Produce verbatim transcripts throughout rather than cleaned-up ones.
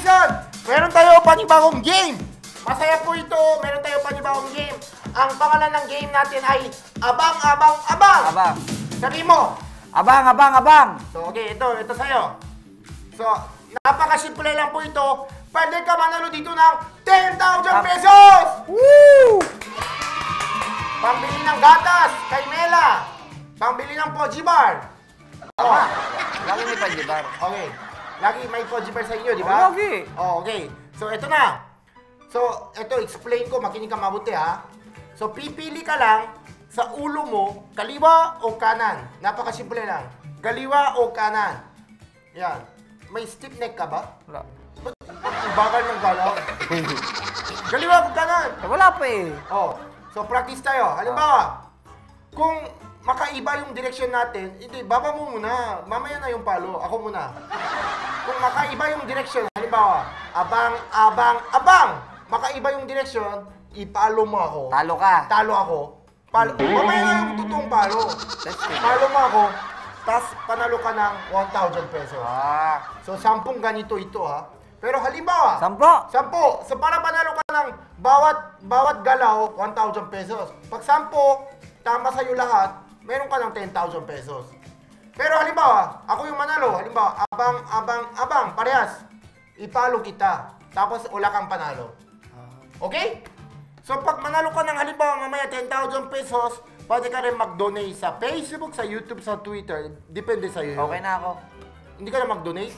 Jason! Meron tayo panibagong game! Masaya po ito, meron tayo panibagong game. Ang pangalan ng game natin ay Abang, Abang, Abang! Abang. Sabi mo! Abang, abang, abang! So, okay, ito, ito sa'yo. So, napakasimple lang po ito. Pwede ka manalo dito ng ten thousand pesos! Woo! Pambili ng gatas kay Mela. Pambili ng Poji Bar. Oh. Lagi may panjibar. Okay. Lagi may Poji Bar sa inyo, di ba? Okay. Oh, okay. So, ito na. So, ito, explain ko. Makinig ka mabuti, ha? So, pipili ka lang sa ulo mo, kaliwa o kanan. Napakasimple lang. Kaliwa o kanan. Yan. May stiff neck ka ba? Wala. Ba't ang bagal ng galaw? Kaliwa o kanan? Eh, wala pa eh. Oh. So, practice tayo. Halimbawa, kung makaiba yung direction natin, hindi, baba mo muna. Mamaya na yung palo. Ako muna. Kung makaiba yung direction, halimbawa, abang, abang, abang. Makaiba yung direction, ipalo mo ako. Talo ka. Talo ako. Palo. Mamaya na yung totoong palo. Palo mo ako, tapos panalo ka ng one thousand pesos. Ah. So, sampung ganito ito, ha? Pero halimbawa, Sampo. Sampo. So, para panalo ka ng bawat, bawat galaw, one thousand pesos. Pag sampo, tama sa'yo lahat, meron ka ng ten thousand pesos. Pero halimbawa, ako yung manalo. Halimbawa, abang, abang, abang, parehas. Ipalo kita. Tapos, wala kang panalo. Okay? So, pag manalo ka ng halimbawa, mamaya ten thousand pesos, pwede ka rin mag-donate sa Facebook, sa YouTube, sa Twitter. Depende sa'yo. Okay na ako. Hindi ka na mag-donate?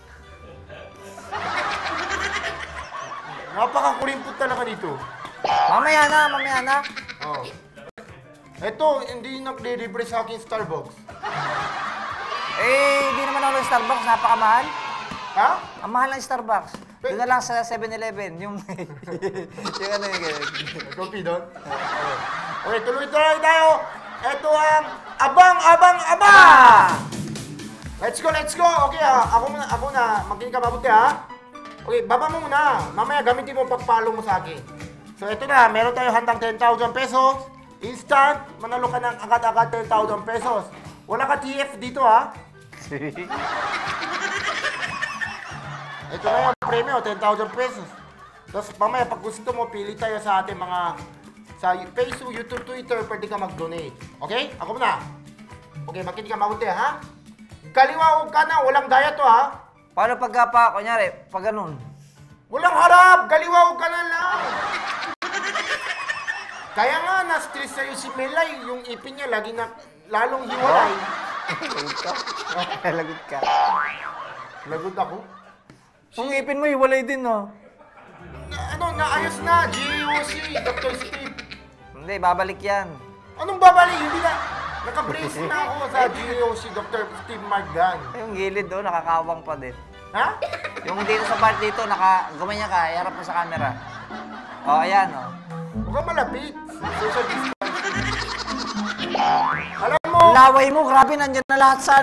Napakakulimpot talaga dito. Mamaya na, mamaya na. Oh. Ito, hindi nagre-libre sa akin Starbucks. Eh, hindi naman ako ng Starbucks. Napakamahal. Ha? Ang mahal ng Starbucks. Doon na lang sa seven eleven. Yung, yung ano yung ganyan. Coffee doon? Okay, tuloy-tuloy tayo. Ito ang Abang, Abang, Abang! Let's go, let's go! Okay ha, ako na, ako na. Makinig ka mabuti ha. Okay, baba mo muna. Mamaya gamitin mo pagpalo mo sa akin. So ito na, meron tayo handang ten thousand pesos. Instant, manalo ka ng agad-agad ten thousand pesos. Wala ka T F dito ha. Ito na yung premyo, ten thousand pesos. Tapos mamaya pag gusto mo, pili tayo sa ating mga sa Facebook, YouTube, Twitter, pwede ka mag-donate. Okay? Ako muna. Okay, makinig ka mabuti ha. Kaliwa o kanan, walang daya to ha. Paano pagka pa, kunyari, pag ganun? Walang harap, kaliwa o kanan lang. Kaya nga, na-stress sa'yo si Melay, yung ipin niya lagi na lalong hiwalay. Lagot ka. Lagot ka. Lagot ako. Ang ipin mo, hiwalay din, no? Na, ano, naayos na, G O C, Doctor Steve. Hindi, babalik yan. Anong babalik? Hindi na. Naka-brace na ako sa G O C, Doctor Steve Margan. Yung gilid doon, nakakawang pa din. Ha? Yung dito sa part dito, naka, gumanya ka, iharap mo sa camera. O, oh, ayan, o. Oh. Huwag kang malapit. Social distancing. Alam mo, Laway mo, grabe, nandyan na lahat saan.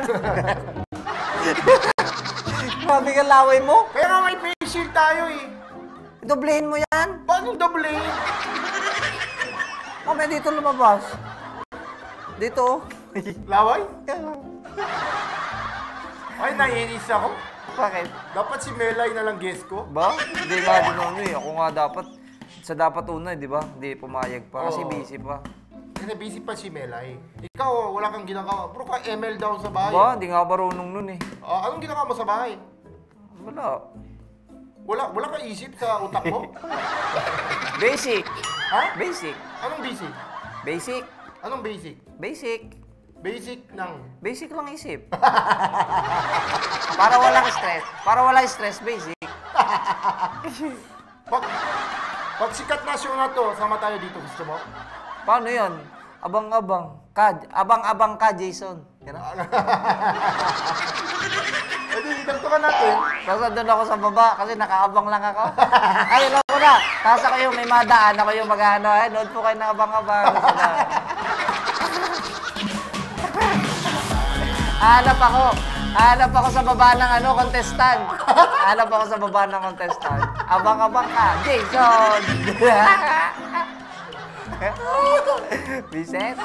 Grabe ka laway mo. kaya nga may face shield tayo eh. Doblehin mo yan. Paano doble? Mamaya dito lumabas. Dito. Laway? Ay, naiinis ako. Bakit? Dapat si Melay na lang guest ko. Ba? Hindi nga din ano eh. Ako nga dapat, sa dapat una, di ba? Hindi pumayag pa. Kasi Oo. busy pa. Kasi busy pa si Melay. Ikaw, wala kang ginagawa. Bro, ka M L daw sa bahay. Ba? Hindi nga marunong nun eh. Ah, anong ginagawa mo sa bahay? Wala. Wala, wala ka isip sa utak mo? Basic. Ha? Basic. Anong basic? Basic. Anong basic? Basic. Basic ng... Basic lang isip. Para walang stress. Para walang stress, basic. Pag, pag sikat na show na to, sama tayo dito. Gusto mo? Paano yun? Abang-abang. Ka, abang-abang ka, Jason. Gano'n? Pwede, itantukan natin. Tapos doon ako sa baba kasi nakaabang lang ako. Ay, ano ko na. Tapos ako yung may madaan. Ako yung mag-ano. Ay, nood po kayo ng abang-abang. Hanap ako. Hanap ako sa baba ng ano, contestant. Hanap ako sa baba ng contestant. Abang-abang ka, Jason. Bises?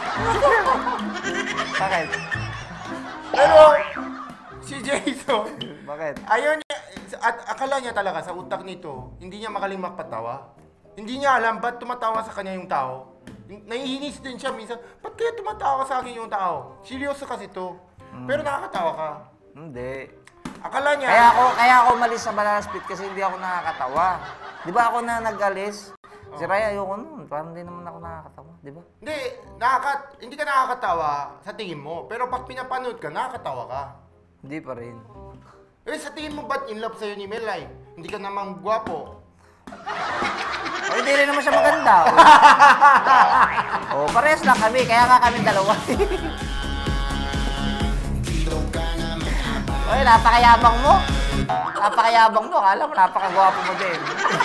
Bakit? Pero, si Jason, Bakit? ayaw niya, at akala niya talaga sa utak nito, hindi niya magaling magpatawa. Hindi niya alam ba't tumatawa sa kanya yung tao. Naiinis din siya minsan, ba't kaya tumatawa sa akin yung tao? Seryoso kasi to. Mm. Pero nakakatawa ka. Hindi. Akala niya... Kaya ako, kaya ako umalis sa Banana Split kasi hindi ako nakakatawa. Di ba ako na nag-alis? Oh. Si Raya, ayoko nun. Parang hindi naman ako nakakatawa. Di ba? Hindi. Nakakat hindi ka nakakatawa sa tingin mo. Pero pag pinapanood ka, nakakatawa ka. Hindi pa rin. Eh, sa tingin mo ba't in love sa'yo ni Melay? Hindi ka naman gwapo. O, hindi rin naman siya maganda. O, parehas lang kami. Kaya nga kami dalawa. Oy, napakayabang mo. Napakayabang mo. Akala mo, napakagwapo mo din.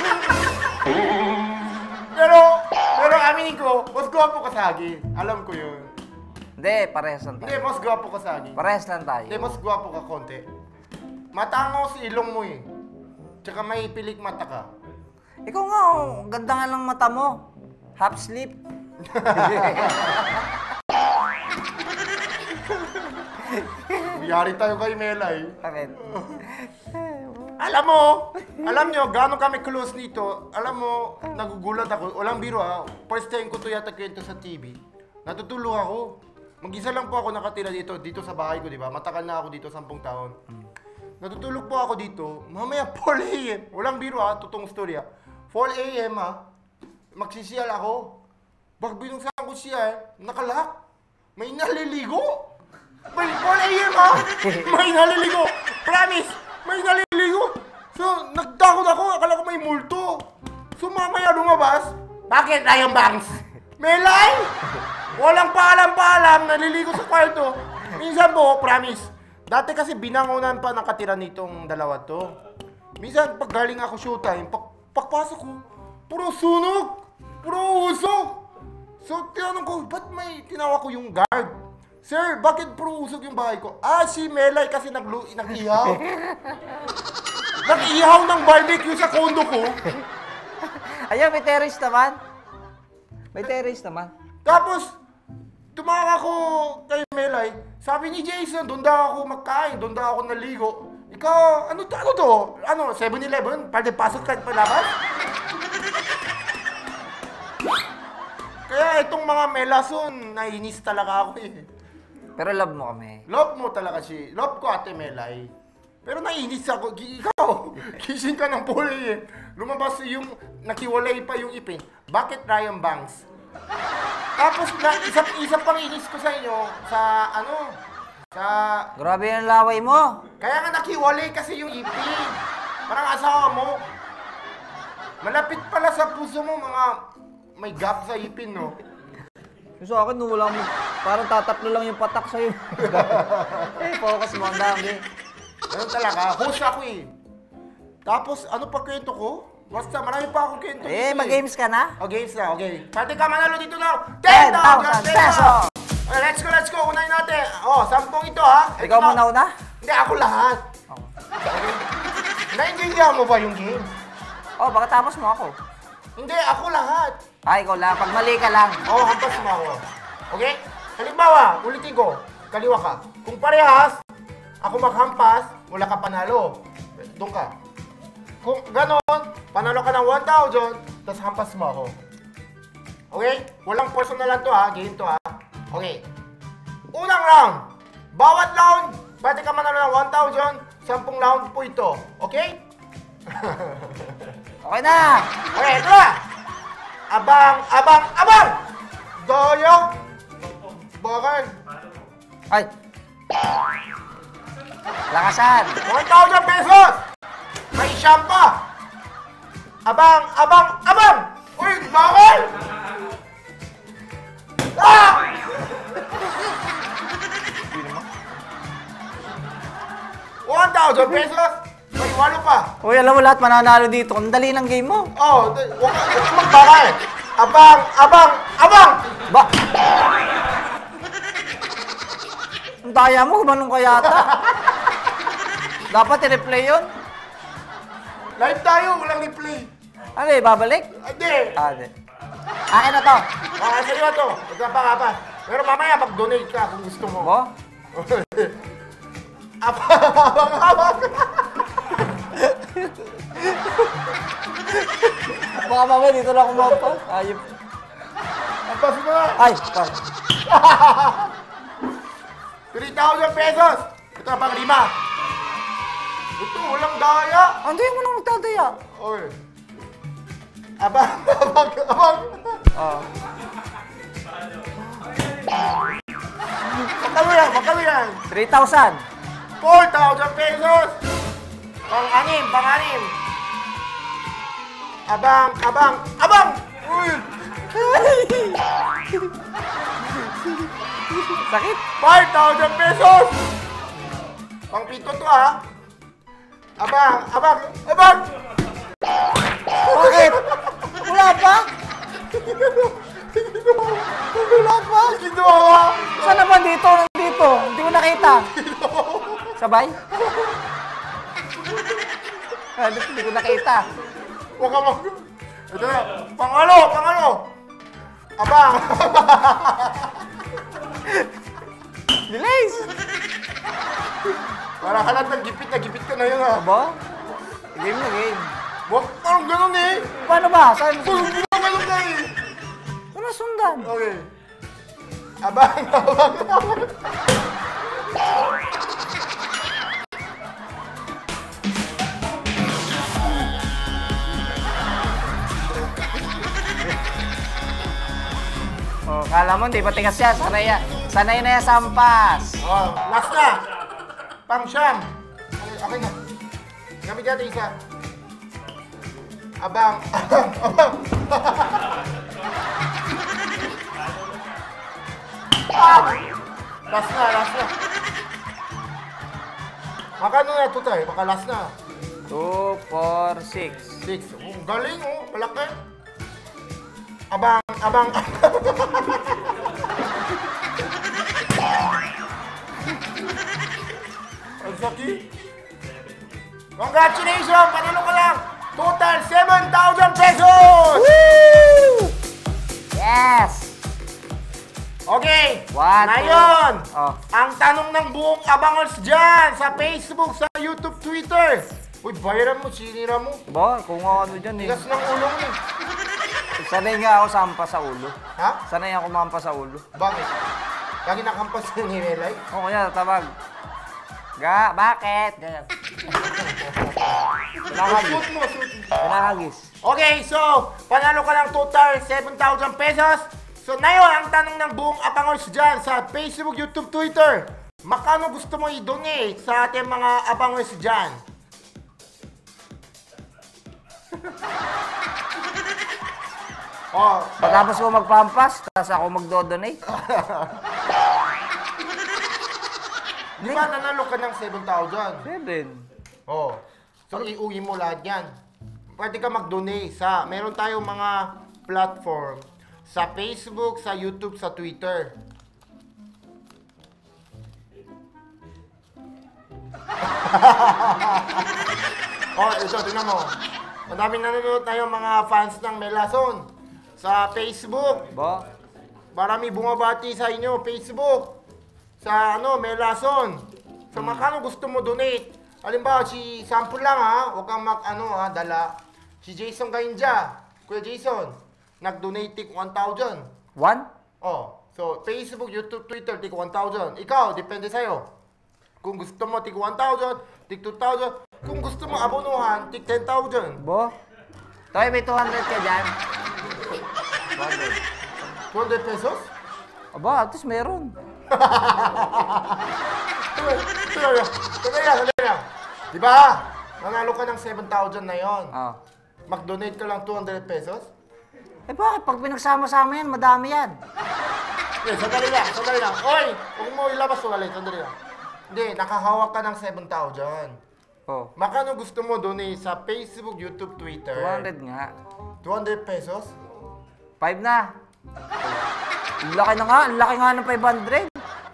pero, pero aminin ko, mas gwapo ka sa akin. Alam ko yun. Hindi, parehas lang tayo. Hindi, mas gwapo ka sa akin. Parehas lang tayo. Hindi, mas gwapo ka konti. Matango si ilong mo eh. Tsaka may pilik mata ka. Ikaw nga, oh. Ganda nga lang mata mo. Half sleep. Yari tayo kay Melay. Bakit? Alam mo, alam nyo, gano'n kami close nito. Alam mo, nagugulat ako. Walang biro ha. First time ko to yata kwento sa T V. Natutulog ako. Mag-isa lang po ako nakatira dito, dito sa bahay ko, di ba? Matagal na ako dito, sampung taon. Natutulog po ako dito. Mamaya, four A M Walang biro ha, totoong story ha. four A M ha, magsisiyal ako. Bak binuksan ko siya, nakalak. May naliligo. May four A M ha, may naliligo. Promise, may naliligo. So, nagtakot ako, akala ko may multo. So, mamaya lumabas. Bakit, Ryan Banks? Melay? Walang paalam-paalam, naliligo sa kwarto. Minsan po, promise. Dati kasi binangunan pa nakatira nitong dalawa to. Minsan, pag galing ako showtime, pag pagpasok ko, puro sunog, puro usok. So, tinanong ko, ba't may tinawa ko yung guard? Sir, bakit puro usok yung bahay ko? Ah, si Melay kasi nag-ihaw. Nag-ihaw ng barbecue sa kondo ko. Ayun, may terrace naman. May terrace naman. Tapos, tumawag ako kay Melay. Sabi ni Jason, doon daw ako magkain, doon daw ako naligo. Ikaw, ano to? Ano to? Ano, seven eleven? Pwede pasok ka palabas? Kaya itong mga melason, nainis talaga ako eh. Pero love mo kami. Love mo talaga si, love ko Ate Melay. Pero nainis ako, ikaw, gising ka ng puli eh. Lumabas yung, nakiwalay pa yung ipin. Bakit Ryan Banks? Tapos, na, isa, isa pang inis ko sa inyo, sa ano, sa... Grabe yung laway mo. Kaya nga nakiwalay kasi yung ipin. Parang asawa mo. Malapit pala sa puso mo, mga may gap sa ipin, no? Yung sa akin, wala mo. Parang tatatlo lang yung patak sa'yo. Eh, focus mo ang dami. Ganun talaga. Host ako eh. Tapos, ano pa kwento ko? Basta, marami pa akong kwento. Eh, mag-games ka na? O, games na, okay. Pwede ka manalo dito na. ten thousand pesos! Okay, let's go, let's go. Unahin natin. Oh, sampung ito ha. Ikaw ito. muna una? Hindi, ako lahat. Oh. Naintindihan mo ba yung game? Oh, baka tapos mo ako. Hindi, ako lahat. Ay, ikaw lang. Pag mali ka lang. Oo, oh, hampas mo ako. Okay? Halimbawa, ulitin ko. Kaliwa ka. Kung parehas, ako maghampas, wala ka panalo. Doon ka. Kung ganon, panalo ka ng one thousand, tapos hampas mo ako. Okay? Walang personal lang to ha. Game to ha. Okay. Unang round. Bawat round, pwede ka manalo ng one thousand, sampung round po ito. Okay? Okay na! Okay, ito na! Abang, abang, abang! Doyo! Bakit? Ay! Lakasan! one thousand pesos! May siyam pa! Abang, abang, abang! Uy, bakit? Ah! one thousand pesos! May walo pa! Uy, alam mo lahat mananalo dito. Ang dali ng game mo. Oo, oh, huwag ka magbakal! Abang, abang, abang! Ba? Ang daya mo, gumanong ka yata. Dapat i-replay yun. Live tayo, walang replay. Ano eh, babalik? Hindi. Ah, hindi. Akin na to. Okay, sa'yo na to. Magkapakapan. Pero mamaya mag-donate ka kung gusto mo. Mo? Abang, abang, abang. Baka mamaya dito lang kumapa. Ayop. Ampas mo na. Ay, pa. three thousand pesos. Ito pang lima. Ito, walang daya. Ano yung mo nang nagtataya? Okay. Abang, abang, abang. Oo. Magkano yan, magkano yan? three thousand. four thousand pesos. Pang-anim, pang-anim. Abang, abang, abang! Uy! Sakit. five thousand pesos! Pang-pito to ah. Abang, abang, abang! Bakit? Wala pa? Wala pa! Ginawa! Saan naman dito? Nandito. Hindi ko nakita. Sabay? Ano, hindi ko nakita. Huwag ka mag... Ito na. Pang-ano, pang-ano? Abang! Delays! Parang halatang gipit na gipit ka na yun ah. Aba? Game na game. Wag, parang ganun eh. Paano ba? Saan? Parang hindi na ganun na eh. Ano sundan? Okay. Abang, abang, abang. Oh, kala mo, hindi pa tigas yan. Sanay yan. Sanay na yan sa ampas. Oh, last na. Pang siyam. Okay, okay na. Gamit natin isa. Abang, abang, abang. Ah! Last na, last na. Makano na ito tayo? Baka last na. two, four, six. Six. Oh, galing oh. Malaki. Abang, abang, ang sakit. Congratulations! Panalo ka lang! Total seven thousand pesos! Woo! Yes! Okay, One, ngayon, two. Oh. ang tanong ng buong abangers dyan sa Facebook, sa YouTube, Twitter. Uy, bayaran mo, sinira mo. Ba, kung ano dyan eh. Tigas ng ulo mo eh. Sanay nga ako sa ampas sa ulo. Ha? Sanay ako mampas sa ulo. Bakit? Lagi nakampas yung nilay? O kaya, tabag. Ga, bakit? Ganyan. Pinahagis. Shoot mo, shoot mo. Pinahagis. Okay, so, panalo ka ng total seven thousand pesos. So, ngayon, ang tanong ng buong abangers dyan sa Facebook, YouTube, Twitter. Makano gusto mo i-donate sa ating mga abangers dyan? Oh, Pagkapos ko magpampas, tapos ako magdodonate. di ba nanalo ka ng seven thousand? Seven. Oh. So, iuwi mo lahat yan. Pwede ka mag-donate sa, meron tayong mga platform sa Facebook, sa YouTube, sa Twitter. Oh, ito, tingnan mo. Madaming nanonood na yung mga fans ng Melason sa Facebook. Ba? Marami bumabati sa inyo, Facebook. Sa ano, Melason. So, Hmm. makano gusto mo donate? Halimbawa, si sample lang ha, huwag kang mag, ano ha, dala. Si Jason Gainja, Kuya Jason, nag-donate tig one thousand. One? Oh, so Facebook, YouTube, Twitter, tig one thousand. Ikaw, depende sa'yo. Kung gusto mo tig one thousand, tig two thousand. Kung gusto mo abonuhan, tig ten thousand. Bo? Toy, may two hundred ka dyan. two hundred pesos? Aba, at least meron. Sandali lang, sandali lang. Di ba? Nanalo ka ng seven thousand na yon. Ah. Mag-donate ka lang two hundred pesos? Eh bakit? Pag pinagsama-sama yan, madami yan. Eh, sandali lang, sandali lang. Oy, huwag mo ilabas ulit, sandali lang. Hindi, nakahawak ka ng seven thousand. Oh. Makano gusto mo donate sa Facebook, YouTube, Twitter? two hundred nga. two hundred pesos? Five na. Ang laki na nga. Ang laki nga ng five hundred.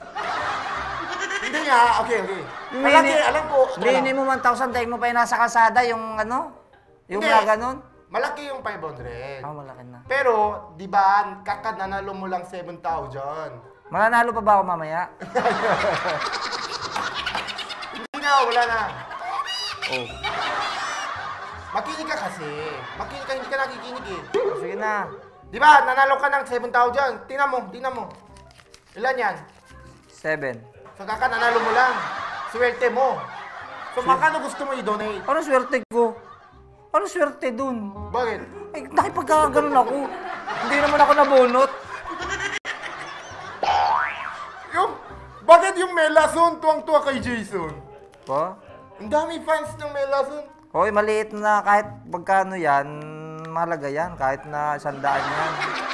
Hindi nga, okay, okay. Yung Malaki, mini- alam ko. Mini mo one thousand, dahil mo pa yung nasa kalsada, yung ano? Yung Hindi. mga ganun. Malaki yung five hundred. Ah, malaki na. Pero, di ba, kakad nanalo mo lang seven thousand. Mananalo pa ba ako mamaya? Hindi na, wala na. Oh. Makinig ka kasi. Makinig ka, hindi ka nakikinig eh. Sige na. Di ba, nanalo ka ng seven thousand. Tingnan mo, tingnan mo. Ilan yan? seven. So, kaka, nanalo mo lang. Swerte mo. So, makano gusto mo i-donate? Ano swerte ko? Ano swerte dun? Bakit? Ay, nakipagkaganon ako. Hindi naman ako nabunot. Yung, bakit yung Melason tuwang-tuwa kay Jason? Po? Ang dami fans ng Melason. Hoy, maliit na kahit pagkano yan, mahalaga yan. Kahit na sandaan yan.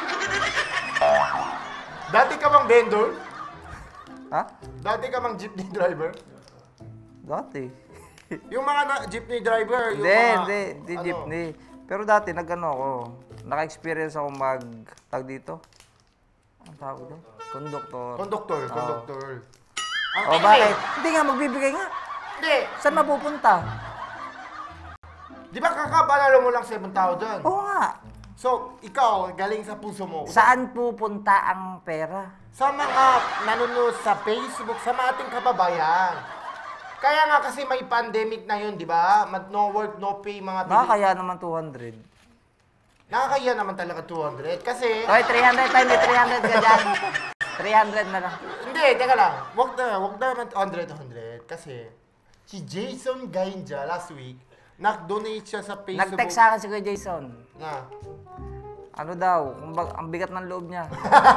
Dati ka bang vendor? Ha? Dati ka bang jeepney driver? Dati. Yung mga na, jeepney driver, yung Hindi, mga... hindi. Hindi ano? jeepney. Pero dati, nag-ano ako. Naka-experience ako mag... Tag dito. Ang tawag doon? Conductor. Conductor, Oo. conductor. Ang Oh, bakit? Hindi nga, magbibigay nga. Hindi. Saan mapupunta? Di ba kakabanalo mo lang seven thousand? Oo nga. So, ikaw, galing sa puso mo. Saan pupunta ang pera? Sa mga nanonood sa Facebook, sa mga ating kababayan. Kaya nga kasi may pandemic na yun, di ba? No work, no pay, mga bili- Nakakaya naman two hundred. Nakakaya naman talaga two hundred. Kasi, Hoy, three hundred tayo. May three hundred ka dyan. three hundred na lang. hindi, teka lang. Wag na, wag na naman one hundred, one hundred. Kasi, si Jason Gainja last week, nag-donate siya sa Facebook. Nag-text sa akin si Kuya Jason. Na, Ano daw, kumbag, ang bigat ng loob niya.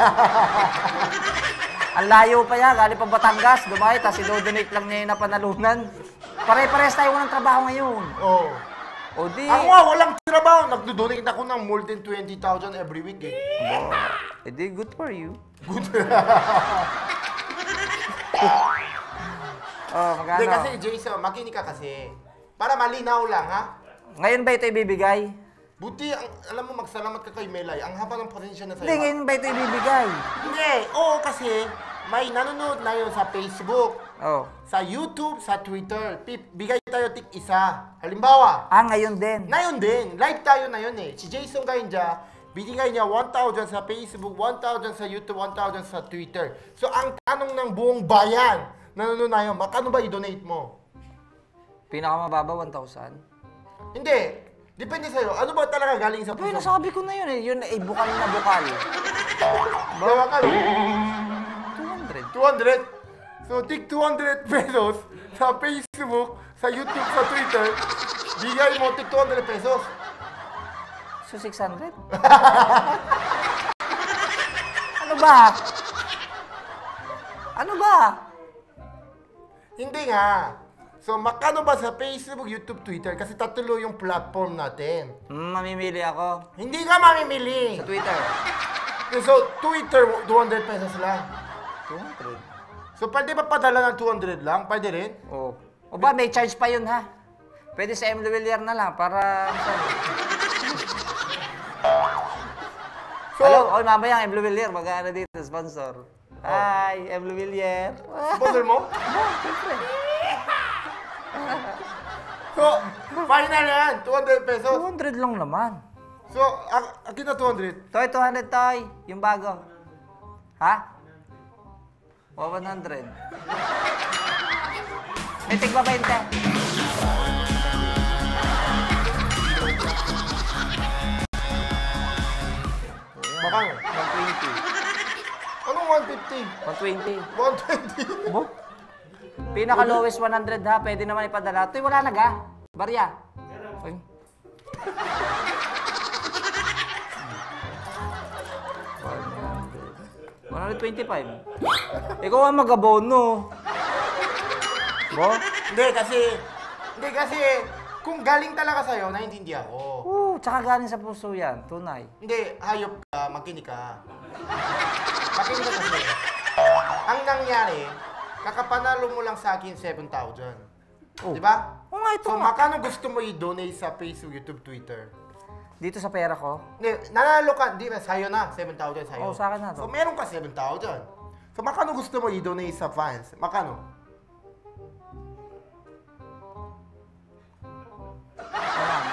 Ang layo pa niya, galing pa Batangas, dumayo, tapos i-donate lang niya yung napanalunan. Pare-pares tayo ng trabaho ngayon. oh. O di, Ako nga, walang trabaho. Nagdo-donate ako ng more than twenty thousand every week eh. eh di, good for you. Good. Oh, magkano? Hindi kasi, Jason, makinig ka kasi. Para malinaw lang, ha? Ngayon ba ito ibibigay? Buti, ang, alam mo, magsalamat ka kay Melay. Ang haba ng pasensya na sa'yo. Hindi, ngayon ba ito ibibigay? Hindi, oo kasi may nanonood na yun sa Facebook, Oh. sa YouTube, sa Twitter. Pip, bigay tayo tik isa. Halimbawa, Ah, ngayon din. na yun din. Live tayo na yun eh. Si Jason Gainja, binigay niya one thousand sa Facebook, one thousand sa YouTube, one thousand sa Twitter. So, ang tanong ng buong bayan, nanonood na yun, makano ba i-donate mo? Pinakamababa, one thousand. Hindi. Depende sa'yo. Ano ba talaga galing sa Pero puso? nasabi ko na yun eh. Yun ay bukal na bukal. Bawa ka, two hundred. two hundred. So, tig two hundred pesos sa Facebook, sa YouTube, sa Twitter. Bigay mo tig two hundred pesos. So, six hundred? Ano ba? Ano ba? Hindi nga. So, makano ba sa Facebook, YouTube, Twitter? Kasi tatlo yung platform natin. Hmm, mamimili ako. Hindi ka mamimili. Sa Twitter. So, Twitter, two hundred pesos lang. two hundred. So, pwede ba padala ng two hundred lang? Pwede rin? Oh. O ba, may charge pa yun ha? Pwede sa M. Villar na lang para... So, Hello, oy, mamaya ang M. Villar, mag-ano dito, sponsor. Hi, M. Villar. sponsor mo? Siyempre. So, final yan. two hundred pesos. two hundred lang naman. So, ak- akin na two hundred. Toy, two hundred, Toy. Yung bago. Ha? O, one hundred. May tigba twenty. Makano? one twenty. Anong one fifty? one twenty. one twenty. Bo? Pinaka-lowest one hundred ha. Pwede naman ipadala. Toy, wala na ga. Barya. Ay. one twenty-five. Ikaw ang mag-abono. Bo? Hindi kasi, hindi kasi, kung galing talaga sa'yo, naiintindihan ko. Oo, tsaka galing sa puso yan. Tunay. Hindi, hayop ka, makinig ka. Makinig ka kasi. Ang nangyari, kakapanalo mo lang sa akin seven thousand. Oh. Di ba? Oo nga, ito So, nga. makano gusto mo i-donate sa Facebook, YouTube, Twitter? Dito sa pera ko. Hindi, nanalo ka, di ba, sa'yo na, seven thousand sa'yo. Oo, sa akin na to. So, meron ka seven thousand. So, makano gusto mo i-donate sa fans? Makano? Wala na.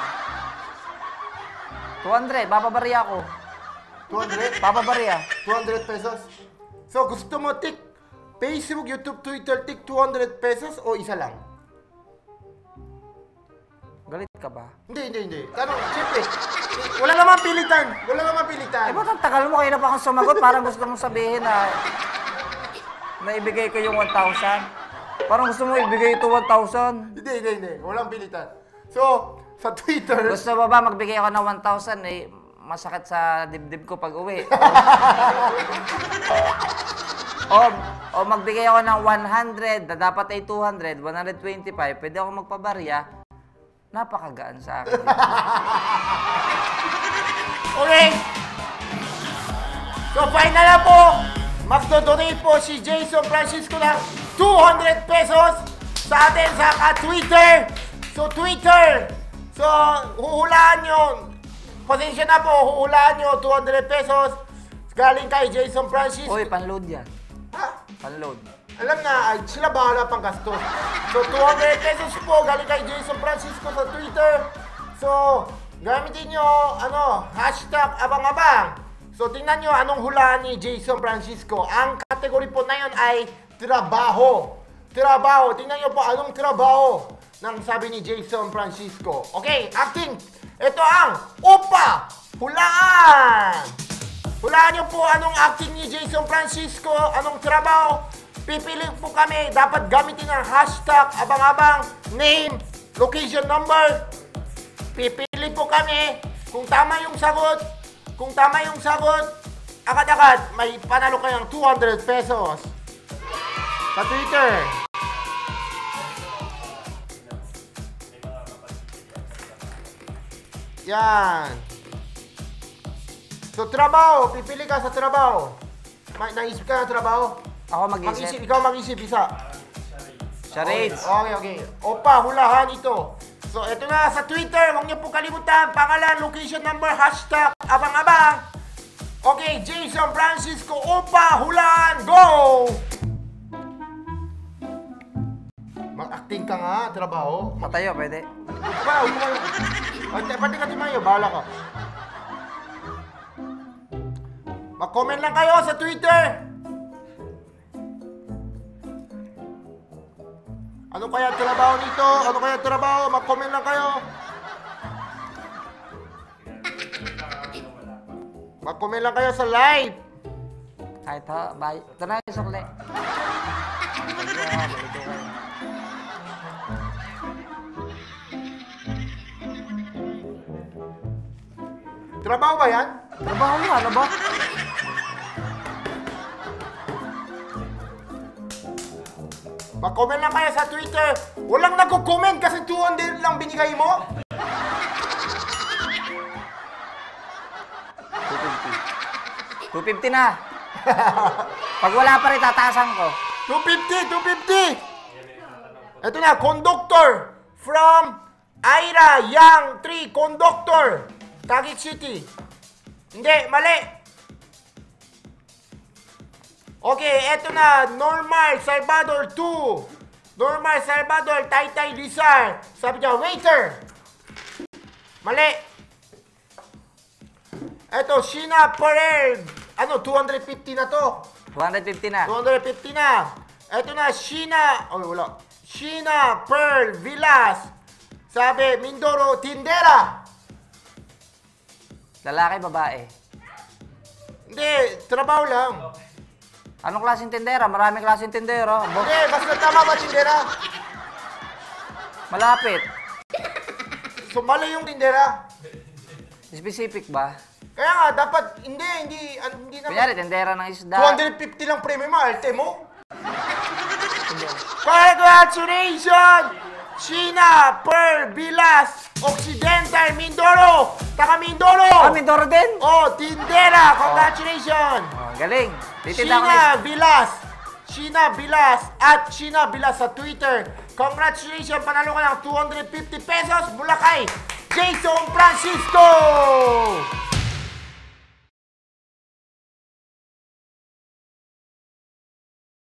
two hundred. Papabarya ako. two hundred? Papabarya. two hundred pesos? So, gusto mo tik Facebook, YouTube, Twitter, tik two hundred pesos o isa lang? Galit ka ba? Hindi, hindi, hindi. Ano, siyempre, wala naman pilitan. Wala naman pilitan. Eh, ba't ang tagal mo? Kaya na pa akong sumagot. Parang gusto mong sabihin na naibigay ko yung one thousand. Parang gusto mo ibigay ito one thousand. Hindi, hindi, hindi. Walang pilitan. So, sa Twitter... Gusto mo ba magbigay ako ng one thousand? Eh, masakit sa dibdib ko pag uwi. o, o magbigay ako ng one hundred, na dapat ay two hundred, one twenty-five, pwede ako magpabarya. Napakagaan sa akin. Okay. So, final na po. Magdodonate po si Jason Francisco ng two hundred pesos sa atin sa Twitter. So, Twitter. So, huhulaan nyo. Pasensya na po, huhulaan nyo two hundred pesos galing kay Jason Francisco. Uy, panload yan. Ha? Panload. Alam na, ay, sila bahala pang gastos. So, two hundred pesos po galing kay Jason Francisco sa Twitter. So, gamitin nyo, ano, hashtag abang-abang. So, tingnan nyo anong hulaan ni Jason Francisco. Ang kategory po na yun ay trabaho. Trabaho. Tingnan nyo po anong trabaho ng sabi ni Jason Francisco. Okay, acting. Ito ang upa. Hulaan. Hulaan nyo po anong acting ni Jason Francisco. Anong trabaho. Pipili po kami, dapat gamitin ang hashtag abang-abang, name, location number. Pipili po kami kung tama yung sagot. Kung tama yung sagot, agad-agad may panalo kayong two hundred pesos sa Twitter. Yan. So, trabaho. Pipili ka sa trabaho. May naisip ka na trabaho? Ako Mag-isip, mag-isip. ikaw mag-isip isa. Charades. Okay, okay. Opa, hulahan ito. So, ito na sa Twitter. Huwag niyo po kalimutan. Pangalan, location number, hashtag, abang-abang. Okay, Jason Francisco, opa, hulahan, go! Mag-acting ka nga, trabaho. Matayo, pwede. Ba, huwag mo kayo. Pati ka timayo, bahala ka. Mag-comment lang kayo sa Twitter. Ano kaya trabaho nito? Ano kaya trabaho? Mag-comment lang kayo. Mag-comment lang kayo sa live. Kahit ha, bye. Ito na yung sukli. Trabaho ba yan? Trabaho mo, ano ba? Mag-comment lang kayo sa Twitter. Walang nag-comment kasi two hundred lang binigay mo. two fifty. two fifty na. Pag wala pa rin, tataasan ko. two fifty, two fifty. Ito na, conductor from Aira Yang three, conductor. Taguig City. Hindi, mali. Okay, eto na, Normal Salvador two. Normal Salvador, Taytay Rizal. Sabi niya, waiter. Mali. Eto, Sheena Pearl. Ano, two hundred fifty na to. two fifty na. two hundred fifty na. Eto na, Sheena. Oh, wala. Sheena Pearl Villas. Sabi, Mindoro, tindera. Lalaki, babae. Hindi, trabaho lang. Anong klaseng tindera? Maraming klaseng tindera. Bo- Hindi, basta tama ba tindera? Malapit. So, mali yung tindera. Specific ba? Kaya nga, dapat, hindi, hindi, an- hindi naman. Kunyari, tindera ng isda. two hundred fifty lang premium mo, alte mo. Congratulations! Sheena Pearl Villas, Occidental, Mindoro. Taga Mindoro. Ah, Mindoro din? Oh, tindera. Congratulations. Oh, galing. Titinda ko Sheena na. Villas. Sheena Villas at Sheena Villas sa Twitter. Congratulations, panalo ka ng two hundred fifty pesos mula kay Jason Francisco.